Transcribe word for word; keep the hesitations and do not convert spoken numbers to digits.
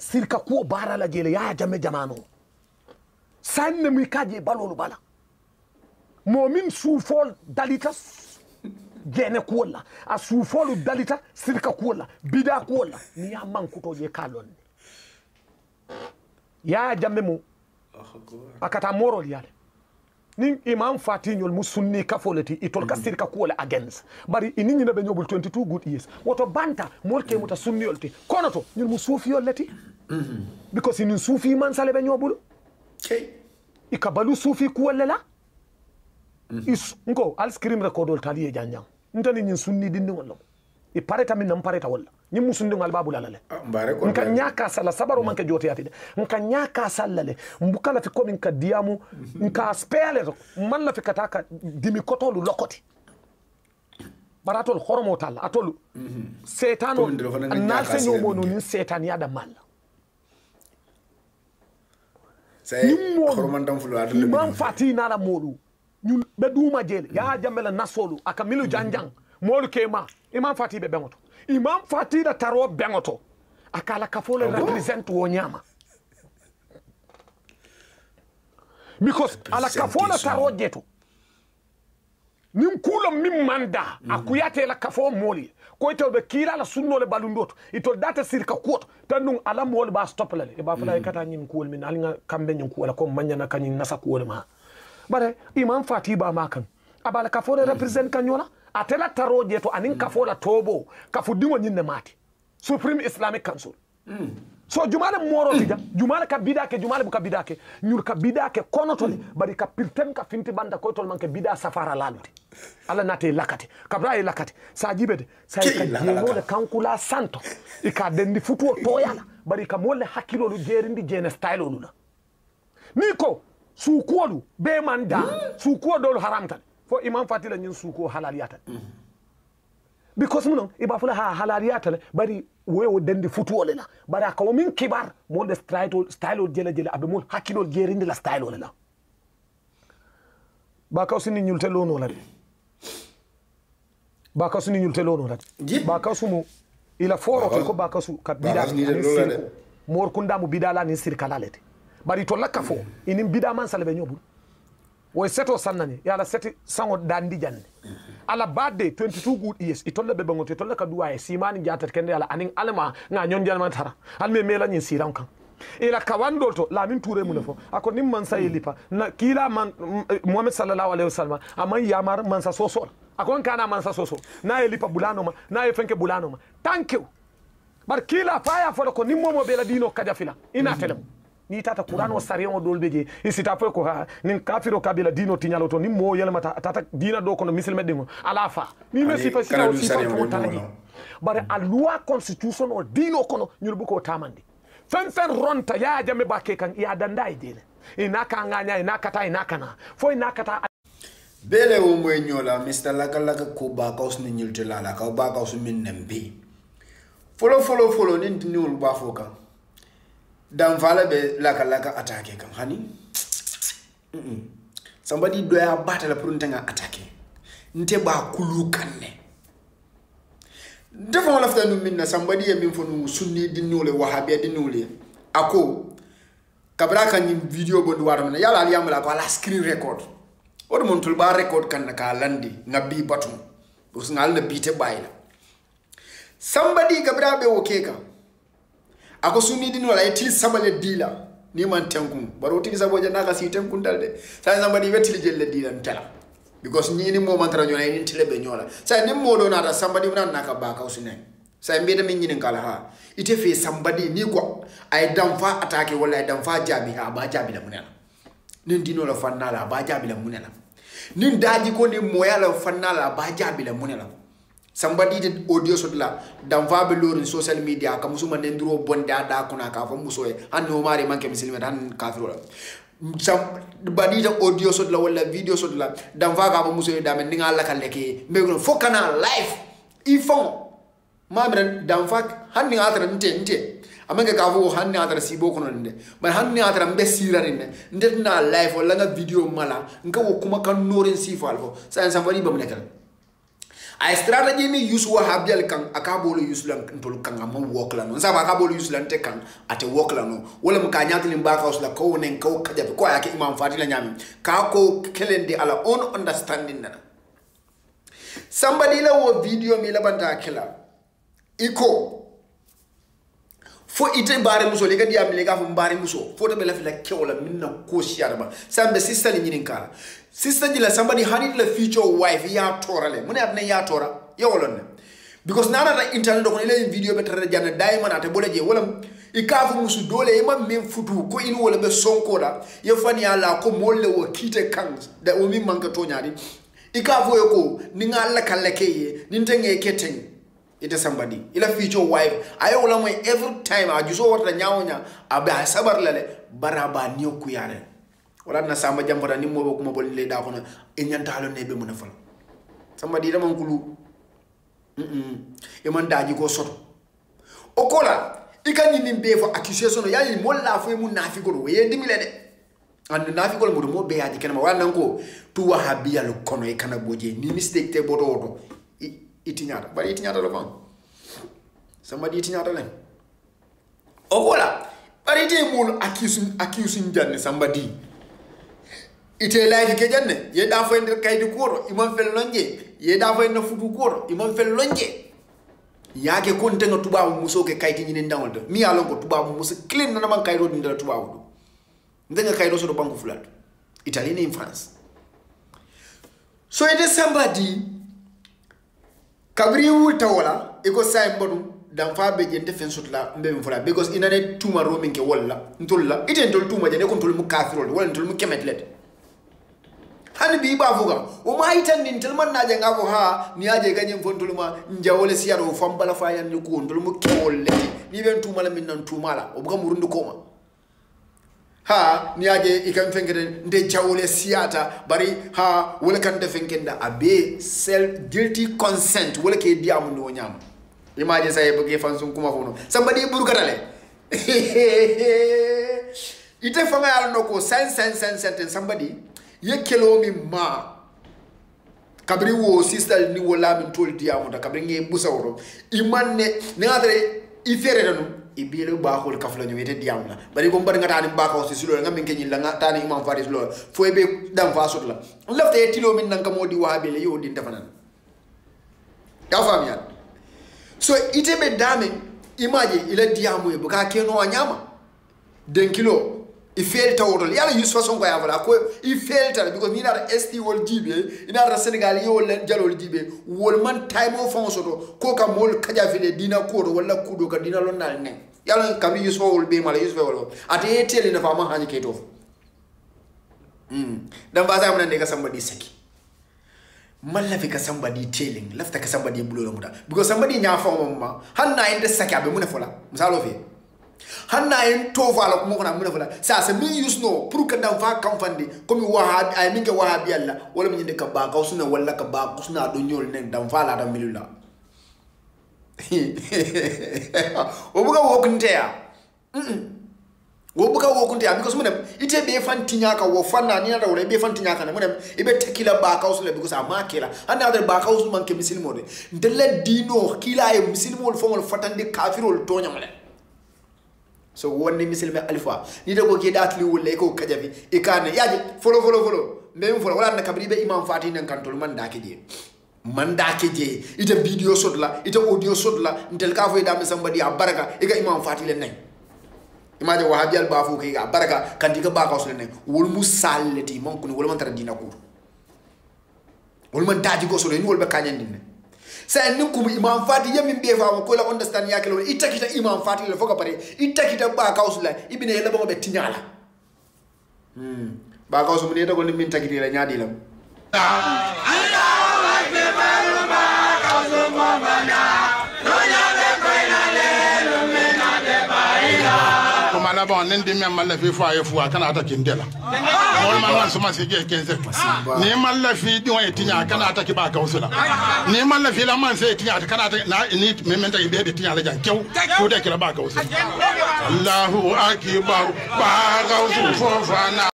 sirka ko bara la jele ya jame jamano sanne mi kaje balolu bala momin sufol dalita gene kuola a sufolu dalita sirka kuola bida kuola ni ya mankuto je kalon ya jame mo akata morol yale nin imam fatiñol mu sunni kafoleti itol ka sirka kuola against bari ininyi na be ñobul twenty-two good years woto banta molke muta sunniyolti kono to ñun mu sufiyol leti because inin sufi man sale be ñobul okay ikabalu sufi kuola la is nko al scream recordol taliye janjang ntani ñin sunni dindi wala e pareta min nam pareta wala ñi musundi ngal babu lalale nka nyaka sala sabaro manke jote yati nka nyaka salale mbukala fi komi nka diamu nka spele man la fi kataka dimi kotolu lokoti baratol horomo tal atolu setano na se nyomo no ni setan ya da mal say Lamin Dampha imam fati na la molu ñun be duma jele ya jamela nasolu aka milu janjang molu kema imam fati be bengoto imam fati da taro bengoto akala kafole represent wo nyama because ala kafole taro jeto nim kulo mim manda akuyate la kafo moli ko ito be kila la sunno le balundoto ito data sirka kuoto tanung ala mol ba stop la e ba fala kata nyim kuol min alnga kambe nyim kuola ko manyana kanyin nasa kuol ma bare imam fati ba makan abala kafole represent kanyola atela taro jeto anin kafola tobo kafu dingo nyinne mati Supreme Islamic Council mm. so jumale moro tija jumale ka bidake jumale buka bidake nyur ka bidake kono tole bari ka pirtem ka finti banda ko tol manke bida safara laluti ala nate lakati kabra e lakati sa jibede sa ka jeno le kankula santo e ka dendi futu toyala bari ka molle hakilo lu jerindi jene style lula niko sukuolu be manda mm. sukuo dol haramtan fo imam fatila nyin suko halaliyata mm. because munon iba fula ha halaliyata bari wewo dendi futu ole la bari akaw min kibar mo de style style jele jele abe mo hakilo jerindi la style ole la ba kaw sini nyulte lono la ba kaw sini nyulte lono la ba kaw sumu ila foro ko ba kaw su ka bida mor kunda mu bidala ni sirkalalete bari to lakka fo inin bida man salbe nyobul way seto sannani yala seti sango dandi janne ala badde twenty-two good years itolle be bangoto itolle ka duwaye simani jatat kende ala anin alma nga nyon jalman tara alme mela nyin siram kan ila kawandol to Lamin Touré mu ne fo ako nim man say lipa na kila man Muhammad sallallahu alaihi wasallam amman yamar man sa soso akon kana man sa soso na e lipa bulano ma na e fenke bulano ma thank you bar kila faya fo ko nim momo be la dino kajafila ina telem ni tata Qur'an sariyo dol beje isita fo ko ha nin kafiro kabila dino tinyalo to ni mo yelma tata dina do ko no muslime dingo alafa ni me sifa sita o sifa to tanaji bare a loi constitution o dino kono nyurbu ko tamandi fen fen ronta ya jame bakke kan ya danda idele ina ka nganya ina kata ina kana fo ina kata bele o moy nyola Mr Laka-laka ko ba ka usni nyilte lala ka ba ka usmin nembe folo folo folo nin nyul ba fo kan Dampha be Laka-laka attaque kam hani mm -mm. Somebody do ya battle pour ntenga attaque nte ba kulu kanne defo wala fta no minna somebody e min fo no sunni dinole wahabi dinole ako kabra kan ni video bo do warna yala ali amala ko ala screen record o do mon tul ba record kan ka landi ngabi batum bo ngal na bite bayla somebody kabra be okeka ako sunni dinole ay til sabale dila ni man tenkun baro tigi sabo jana ka si tenkun dalde sa somebody wetti jelle dila ntela because ni ni mo man tra nyona ni tele be nyola sa ni mo do na somebody nan naka ba ka usine sa mbe de min nyinin kala ha ite fe somebody ni ko ay Dampha attaque wala ay Dampha jabi ha ba jabi la munela nin dino la fanala ba jabi la munela nin daji ko ni moya la fanala ba jabi la munela somebody did audio so la Dampha be lori social media ka musuma ndiro bonda da kuna ka fa musoye han no mari manke muslima dan kafiro la sam badi da audio so la wala video so la Dampha ka fa musoye da men nga Laka-laka me ko fokana live ifon mamre Dampha han ni atra nte nte amanga ka fo han ni atra sibo kono nde man han ni atra mbe sirare ne ndet na live wala nga video mala nga wo kuma kan noren sifal fo sa somebody ba munekal a strategy mi use wahabial kan akabolo use lan ntol kan am work la no saba akabolo use lan te kan ate work la no wala mu ka nyatli mbaka us la ko nen ko kajabe ko yake imam fati la nyami ka ko kelende ala own understanding na somebody la wo video mi la banta kila iko fo ite bare muso le gadi am le ga fo bare muso fo to be la fi la kewla minna ko shiarba sambe sister ni nyinin kala sister jila somebody had the future wife ya tora le mune abne ya tora ya wolon because nana ta internet ko ile video be tare janna diamond ate boleje wala ikafu musu dole yema min futu ko in wala be sonko da ye fani ala ko molle wo kite kan da o min manka to nyaari ikafu e ko ni ngalla kaleke ni tenge keteng ite somebody ila future wife ayo wala mo every time a juso wata nyawonya aba sabar lale baraba ni ku yare wala na samba jambara ni mo ko mo bol le da ko na e nyantalo ne be mo na fal somebody da man kulu mm e man daji ko soto o kola ikani ni be fo accusation ya yi mo la fo mu nafi ko we ndimile de and nafi ko mo mo be yaji kenama wala nanko tu wahabiya lo kono e kana boje ni mistake te bodo oto itinyata bari itinyata lo fam somebody itinyata len o kola bari te mo accusing accusing janne somebody ite life ke janne ye da fo ndir kaydi koro imam fel lonje ye da fo na futu koro imam fel lonje yake kon tenga tubabu muso ke kayti nyine ndawol de mi alon ko tubabu muso clean na man kayro ndira tubabu do ndenga kayro so do banku flat Italy in France so it is somebody kabri wuta wala iko say mbodum Dampha be je defense la mbem fula because inane tuma roaming ke wala ntolla ite ntol tuma je ne ko ntol mu kafirol wala ntol mu kemetlet hani bi ba fuga o ma itan din telman na je ngabo ha ni aje ganyen fontuluma njawole siyaro fambala fa yan ko ndol mu kewol ni ben tuma la min nan tuma la o buga murundu koma ha ni aje ikam fengede nde jawole siyata bari ha wala kan de fengenda abe self guilty consent wala ke diamu no nyam imaje say buge fansun kuma fono somebody burukatale ite fanga yalla noko sense sense sense somebody ye kelo mi ma kabri wo sister ni wala min tol diamu da kabri nge busawro imanne ne ngadre ifere danu ibile ba xol kafla ñu wete diamu la bari ko mbar nga tani ba ko ci lo nga min kenyi la nga tani imam faris lo fo be Dampha sot la lafte tilo min nan ka modi wahabele yo din defanan ya fam ya so ite be dame imaje ila diamu e buka keno anyama den kilo I failed to order. Yala use façon ko yavala ko I failed because ni na S T wol jibe ina ra Senegal yo len jalol jibe wol man time of fonso to ko ka mol kaja file dina ko do wala kudo ka dina lon nal ne yala kam use wol be mala use wol ate tele na fama hani keto mm dan ba za mun ne ka somebody saki malla fi ka somebody telling lafta ka somebody bulo muda because somebody nya fa mama hanna inde saki abe mun fola misalo fi hanna en tovala ko mo na mun fala sa sa mi use no pour que Dampha kam fandi comme wahabi ay minge wahabi alla wala mi ndeka ba ka usuna wala ka ba usuna do nyol nen Dampha la da milula o buga wokunte ya mm wo buga wokunte ya because munem ite be fantinya ka wo fanna ni na wala be fantinya ka na munem ibe tekila ba ka usule because amakela hanna da ba ka usu man ke misilmo de ndele dino kila e misilmo fo ngol fatande kafirol to nyamale so wonni misilme alfa ni dago ke datli wolle ko kajabi e kan yaji folo folo folo même folo wala na kabri be imam fati nan kantol man dake je man dake je ita video sot la ita audio sot la ntel ka fo da mi Sambadi a baraka e ga imam fati le nay imaje wahabi al bafu ke ga baraka kan diga ba ka so le nay wol musallati mon ko wol man tara dina ko wol man daji go so le ni wol be kanyandine sa nin kuma imam fati yamin be fa ko la understand yake lo itakita imam fati le foka pare itakita ba kausula ibine yela bango be tinyala hmm ba kausu mun yeta ko min takiti la nyaadi lam Allahu akbar ba kausu mo bana no nyaade ko ina le lo mena de baila ko mala bon nen di mem mala fi fo ay fo kana ata kindela mol man man suma se je kenze ni mala fi di won tinya kana ata ki ba kausula ni mala fi la man se tinya kana ata na ni me men ta be de tinya la jan kew ko de kila ba kausula Allahu akbar ba kausu fo fana